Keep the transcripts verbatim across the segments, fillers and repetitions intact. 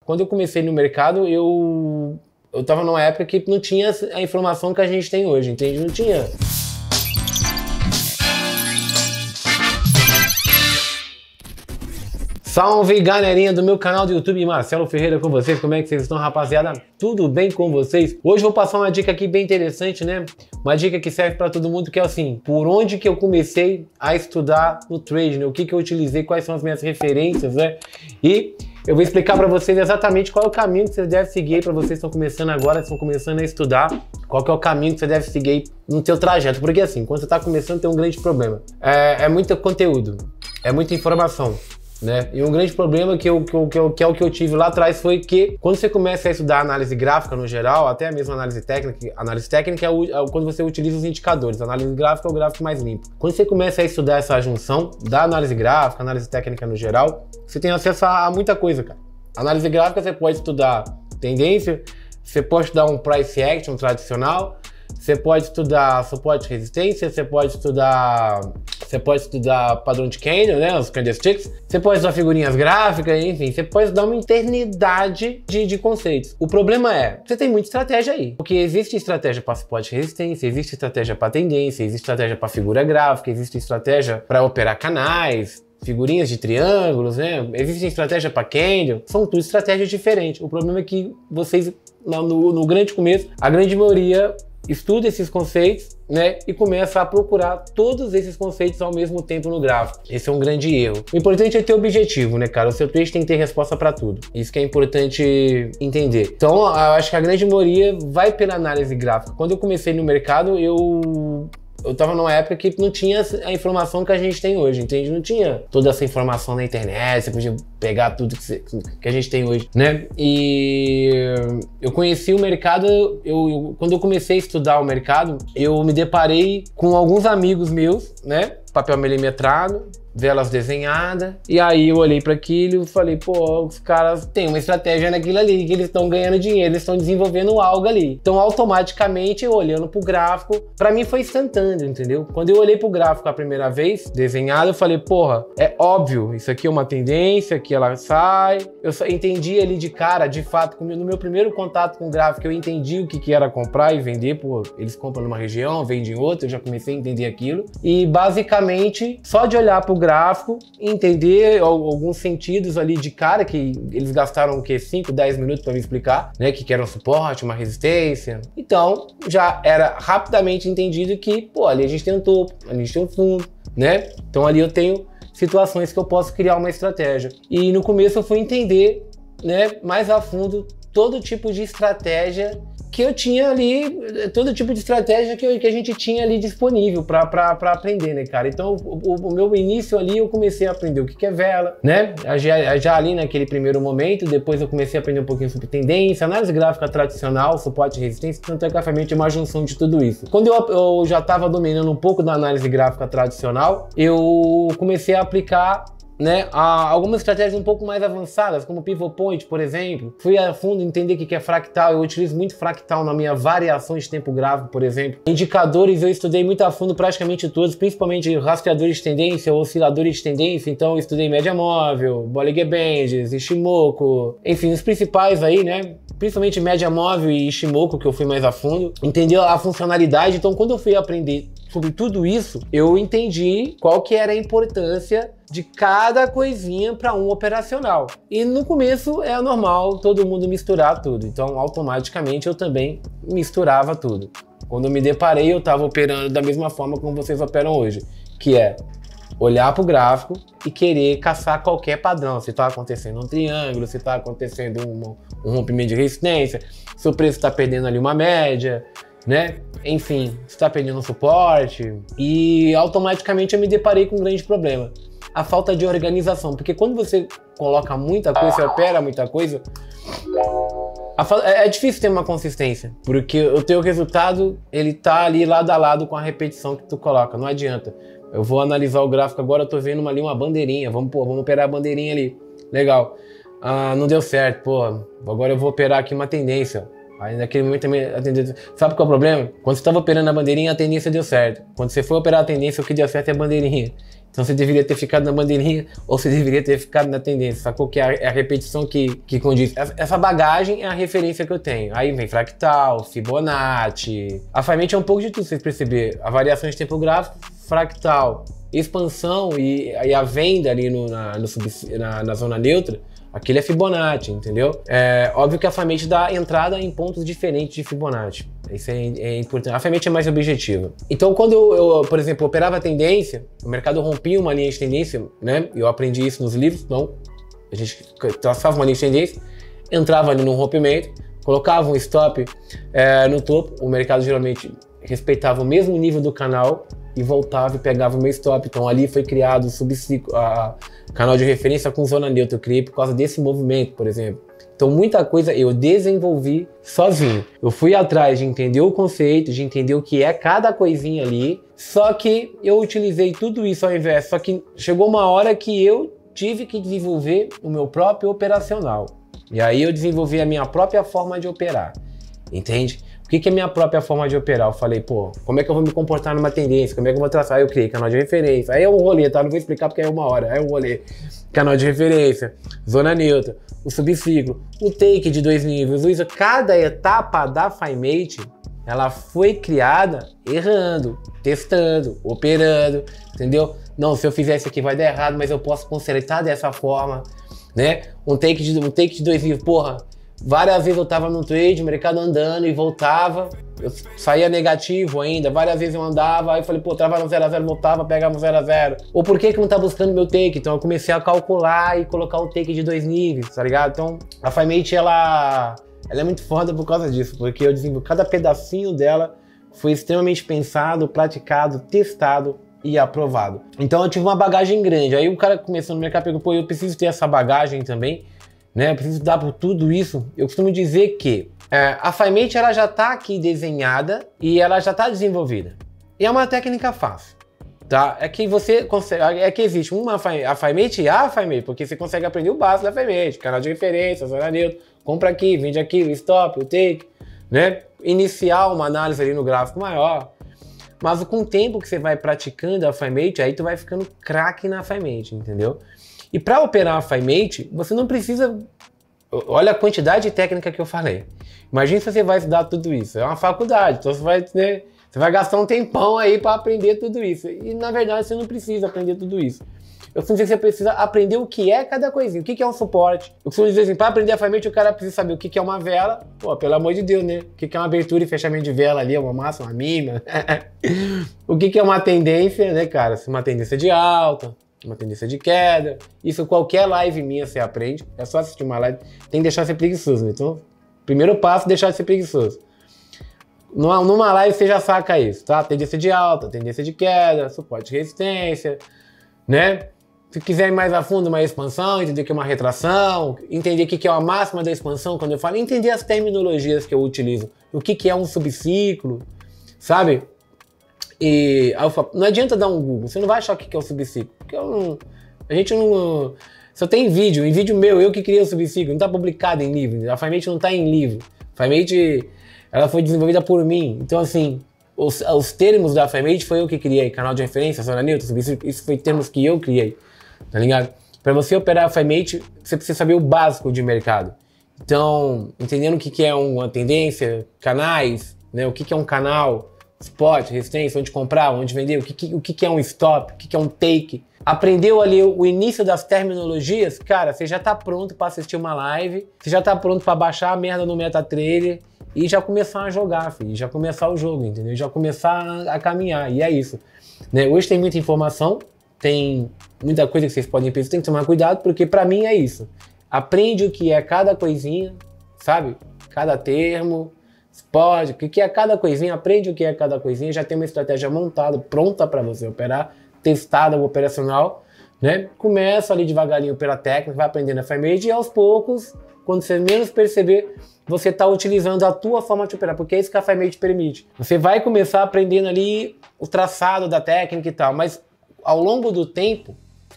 Quando eu comecei no mercado, eu eu tava numa época que não tinha a informação que a gente tem hoje, entende? Não tinha. Salve, galerinha do meu canal do YouTube, Marcelo Ferreira com vocês. Como é que vocês estão, rapaziada? Tudo bem com vocês? Hoje eu vou passar uma dica aqui bem interessante, né? Uma dica que serve para todo mundo, que é assim, por onde que eu comecei a estudar no trade, né? O que que eu utilizei, quais são as minhas referências, né? E eu vou explicar para vocês exatamente qual é o caminho que vocês devem seguir para vocês que estão começando agora, estão começando a estudar, qual que é o caminho que você deve seguir no teu trajeto. Porque assim, quando você está começando, tem um grande problema. É, é muito conteúdo, é muita informação. Né? E um grande problema que, eu, que, eu, que, eu, que é o que eu tive lá atrás foi que quando você começa a estudar análise gráfica no geral, até mesmo análise técnica, análise técnica é, o, é quando você utiliza os indicadores, análise gráfica é o gráfico mais limpo. Quando você começa a estudar essa junção da análise gráfica, análise técnica no geral, você tem acesso a, a muita coisa, cara. Análise gráfica você pode estudar tendência, você pode estudar um price action tradicional, você pode estudar suporte e resistência, você pode estudar você pode estudar padrão de candle, né, os candlesticks, você pode estudar figurinhas gráficas, enfim, você pode estudar uma eternidade de, de conceitos. O problema é, você tem muita estratégia aí, porque existe estratégia para suporte e resistência, existe estratégia para tendência, existe estratégia para figura gráfica, existe estratégia para operar canais, figurinhas de triângulos, né? Existe estratégia para candle, são tudo estratégias diferentes. O problema é que vocês, no, no grande começo, a grande maioria estuda esses conceitos, né, e começa a procurar todos esses conceitos ao mesmo tempo no gráfico. Esse é um grande erro. O importante é ter objetivo, né, cara? O seu trade tem que ter resposta para tudo. Isso que é importante entender. Então, eu acho que a grande maioria vai pela análise gráfica. Quando eu comecei no mercado, eu Eu tava numa época que não tinha a informação que a gente tem hoje, entende? Não tinha toda essa informação na internet, você podia pegar tudo que, você, que a gente tem hoje, né? E eu conheci o mercado, eu, eu, quando eu comecei a estudar o mercado, eu me deparei com alguns amigos meus, né? Papel milimetrado, velas desenhadas, e aí eu olhei para aquilo e falei, pô, os caras têm uma estratégia naquilo ali, que eles estão ganhando dinheiro, eles estão desenvolvendo algo ali. Então, automaticamente, eu olhando pro gráfico, para mim foi instantâneo, entendeu? Quando eu olhei pro gráfico a primeira vez, desenhado, eu falei, porra, é óbvio, isso aqui é uma tendência, aqui ela sai. Eu só entendi ali de cara, de fato, no meu primeiro contato com o gráfico, eu entendi o que que era comprar e vender, pô, eles compram numa região, vendem em outra, eu já comecei a entender aquilo. E, basicamente, só de olhar pro gráfico, entender alguns sentidos ali de cara, que eles gastaram o quê? cinco, dez minutos para me explicar, né? Que era um suporte, uma resistência. Então, já era rapidamente entendido que, pô, ali a gente tem um topo, ali a gente tem um fundo, né? Então ali eu tenho situações que eu posso criar uma estratégia. E no começo eu fui entender, né, mais a fundo todo tipo de estratégia que eu tinha ali, todo tipo de estratégia que, eu, que a gente tinha ali disponível para aprender, né, cara? Então, o, o meu início ali, eu comecei a aprender o que, que é vela, né? Já, já ali naquele primeiro momento, depois eu comecei a aprender um pouquinho sobre tendência, análise gráfica tradicional, suporte e resistência, tanto é que é uma junção de tudo isso. Quando eu, eu já estava dominando um pouco da análise gráfica tradicional, eu comecei a aplicar, né, algumas estratégias um pouco mais avançadas, como Pivot Point, por exemplo. Fui a fundo entender o que é fractal, eu utilizo muito fractal na minha variações de tempo gráfico, por exemplo. Indicadores eu estudei muito a fundo praticamente todos, principalmente rastreadores de tendência, osciladores de tendência, então eu estudei média móvel, Bollinger Bands, Ishimoku, enfim, os principais aí, né, principalmente média móvel e Ishimoku, que eu fui mais a fundo. Entendeu a funcionalidade, então quando eu fui aprender sobre tudo isso, eu entendi qual que era a importância de cada coisinha para um operacional. E no começo é normal todo mundo misturar tudo, então automaticamente eu também misturava tudo. Quando eu me deparei, eu estava operando da mesma forma como vocês operam hoje, que é olhar para o gráfico e querer caçar qualquer padrão. Se está acontecendo um triângulo, se está acontecendo um, um rompimento de resistência, se o preço está perdendo ali uma média, né? Enfim, está perdendo um suporte, e automaticamente eu me deparei com um grande problema. A falta de organização, porque quando você coloca muita coisa, você opera muita coisa, a, é difícil ter uma consistência, porque o teu resultado, ele tá ali lado a lado com a repetição que tu coloca, não adianta. Eu vou analisar o gráfico agora, eu tô vendo ali uma bandeirinha, vamos, pô, vamos operar a bandeirinha ali, legal. Ah, não deu certo, pô, agora eu vou operar aqui uma tendência. Aí naquele momento também a tendência... Sabe qual é o problema? Quando você estava operando a bandeirinha, a tendência deu certo. Quando você foi operar a tendência, o que deu certo é a bandeirinha. Então você deveria ter ficado na bandeirinha ou você deveria ter ficado na tendência. Sacou? Que é a, é a repetição que, que condiz. Essa bagagem é a referência que eu tenho. Aí vem fractal, Fibonacci. A Fimente é um pouco de tudo, vocês perceberem. A variação de tempo gráfico, fractal, expansão e, e a venda ali no, na, no sub, na, na zona neutra. Aquele é Fibonacci, entendeu? É óbvio que a Fimente dá entrada em pontos diferentes de Fibonacci. Isso é, é importante. A Fimente é mais objetiva. Então, quando eu, eu, por exemplo, operava a tendência, o mercado rompia uma linha de tendência, né? Eu aprendi isso nos livros, então a gente traçava uma linha de tendência, entrava ali no rompimento, colocava um stop é, no topo, o mercado geralmente respeitava o mesmo nível do canal e voltava e pegava o meu stop. Então ali foi criado o subciclo, a canal de referência com zona neutra, eu criei por causa desse movimento, por exemplo. Então muita coisa eu desenvolvi sozinho. Eu fui atrás de entender o conceito, de entender o que é cada coisinha ali, só que eu utilizei tudo isso ao invés, só que chegou uma hora que eu tive que desenvolver o meu próprio operacional. E aí eu desenvolvi a minha própria forma de operar, entende? O que, que é a minha própria forma de operar? Eu falei, pô, como é que eu vou me comportar numa tendência? Como é que eu vou traçar? Aí eu criei canal de referência. Aí é um rolê, tá? Não vou explicar porque é uma hora. Aí é um rolê. Canal de referência, zona neutra, o subciclo, o take de dois níveis. Isso, cada etapa da Fimente, ela foi criada errando, testando, operando, entendeu? Não, se eu fizer isso aqui vai dar errado, mas eu posso consertar dessa forma, né? Um take de, um take de dois níveis, porra. Várias vezes eu tava no trade, o mercado andando e voltava, eu saía negativo ainda, várias vezes eu andava, aí eu falei, pô, tava no zero a zero, voltava, pegava no zero a zero. Ou por que que não tá buscando meu take? Então eu comecei a calcular e colocar o take de dois níveis, tá ligado? Então a Fimente, ela, ela é muito foda por causa disso, porque eu desenvolvi, cada pedacinho dela foi extremamente pensado, praticado, testado e aprovado. Então eu tive uma bagagem grande, aí o cara começou no mercado, pegou, pô, eu preciso ter essa bagagem também, né? Eu preciso dar por tudo isso. Eu costumo dizer que é, a Fimente ela já está aqui desenhada e ela já está desenvolvida. E é uma técnica fácil, tá? É que você consegue, é que existe uma a Fimente e a Fimente, porque você consegue aprender o básico da Fimente, canal de referência, zona neutra, compra aqui, vende aqui, o stop, o take, né? Iniciar uma análise ali no gráfico maior. Mas com o tempo que você vai praticando a Fimente, aí tu vai ficando craque na Fimente, entendeu? E para operar a Fimente, você não precisa... Olha a quantidade de técnica que eu falei. Imagina se você vai estudar tudo isso. É uma faculdade, então você vai, né, você vai gastar um tempão aí para aprender tudo isso. E na verdade você não precisa aprender tudo isso. Eu costumo dizer que você precisa aprender o que é cada coisinha. O que é um suporte. Eu costumo dizer assim, para aprender a Fimente, o cara precisa saber o que é uma vela. Pô, pelo amor de Deus, né? O que é uma abertura e fechamento de vela ali, uma massa, uma mínima. O que é uma tendência, né, cara? Uma tendência de alta, uma tendência de queda. Isso qualquer live minha você aprende. É só assistir uma live. Tem que deixar de ser preguiçoso, né? Então, primeiro passo, deixar de ser preguiçoso. Numa, numa live você já saca isso, tá? Tendência de alta, tendência de queda, suporte e resistência, né? Se quiser ir mais a fundo, uma expansão, entender o que é uma retração, entender o que é uma máxima da expansão, quando eu falo, entender as terminologias que eu utilizo, o que é um subciclo, sabe? E aí eu falo, não adianta dar um Google, você não vai achar o que é o subciclo, porque eu não, a gente não... Só tem vídeo, em vídeo meu, eu que criei o subciclo, não está publicado em livro, a Fimente não está em livro, a Fimente, ela foi desenvolvida por mim, então assim, os, os termos da Fimente foi eu que criei, canal de referência, zona neutra, subciclo, isso foi termos que eu criei, tá ligado? Para você operar a Fimente, você precisa saber o básico de mercado, então, entendendo o que, que é uma tendência, canais, né, o que, que é um canal, spot, resistência, onde comprar, onde vender, o que, que, o que, que é um stop, o que, que é um take. Aprendeu ali o início das terminologias, cara, você já tá pronto para assistir uma live, você já tá pronto para baixar a merda no MetaTrader e já começar a jogar, filho, já começar o jogo, entendeu? Já começar a, a caminhar, e é isso. Né? Hoje tem muita informação, tem muita coisa que vocês podem pensar, tem que tomar cuidado, porque para mim é isso. Aprende o que é cada coisinha, sabe? Cada termo, spot, o que é cada coisinha, aprende o que é cada coisinha, já tem uma estratégia montada, pronta para você operar, testada, operacional, né? Começa ali devagarinho pela técnica, vai aprendendo a Fimente e aos poucos, quando você menos perceber, você está utilizando a tua forma de operar, porque é isso que a Fimente permite. Você vai começar aprendendo ali o traçado da técnica e tal, mas ao longo do tempo,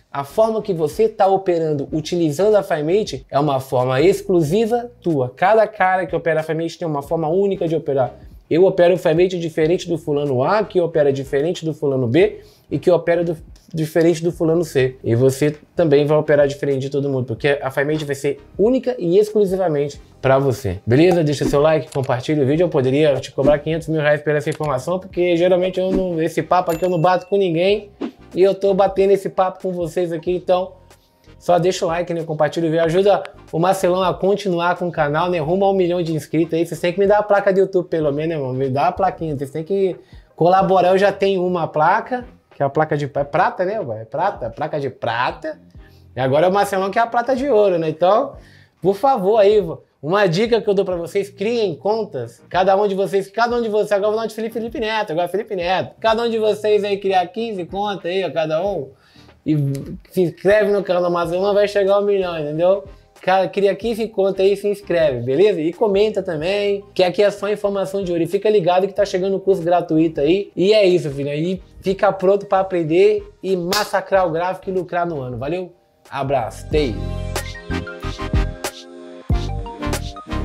A forma que você está operando utilizando a FireMate é uma forma exclusiva tua. Cada cara que opera a FireMate tem uma forma única de operar. Eu opero o FireMate diferente do fulano A, que opera diferente do fulano B e que opera do, diferente do fulano C. E você também vai operar diferente de todo mundo, porque a FireMate vai ser única e exclusivamente para você. Beleza? Deixa seu like, compartilha o vídeo. Eu poderia te cobrar quinhentos mil reais por essa informação, porque geralmente eu não, esse papo aqui eu não bato com ninguém. E eu tô batendo esse papo com vocês aqui, então só deixa o like, né? Compartilha o vídeo, ajuda o Marcelão a continuar com o canal, né? Rumo a um milhão de inscritos aí. Vocês têm que me dar a placa do YouTube, pelo menos, né, irmão? Me dá a plaquinha, vocês têm que colaborar. Eu já tenho uma placa, que é a placa de é prata, né? É prata, placa de prata. E agora é o Marcelão que é a prata de ouro, né? Então, por favor aí, uma dica que eu dou pra vocês, criem contas, cada um de vocês, cada um de vocês, agora eu vou dar de Felipe, Felipe Neto, agora Felipe Neto, cada um de vocês aí criar quinze contas aí, ó, cada um, e se inscreve no canal do Marcelão, vai chegar ao milhão, entendeu? Cara, cria quinze contas aí e se inscreve, beleza? E comenta também, que aqui é só informação de ouro, e fica ligado que tá chegando o curso gratuito aí, e é isso, filho, aí fica pronto pra aprender e massacrar o gráfico e lucrar no ano, valeu? Abraço, tei!